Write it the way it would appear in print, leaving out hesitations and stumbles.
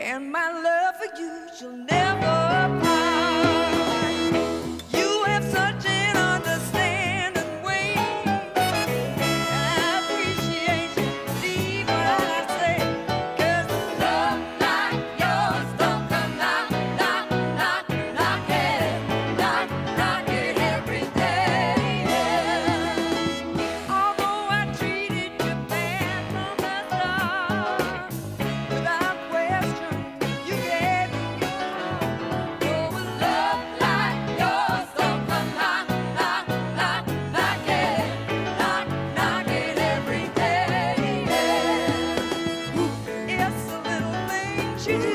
and my love for you shall never part. You have such an understanding way, and I appreciate you. Believe what I say, 'cause love like yours don't come knock, knock, knock, knock it every day. Although I treated you bad from the start, without question, you gave me your heart. Oh, a love like yours don't come knock, knock, knock, knock it every day. It's a little thing she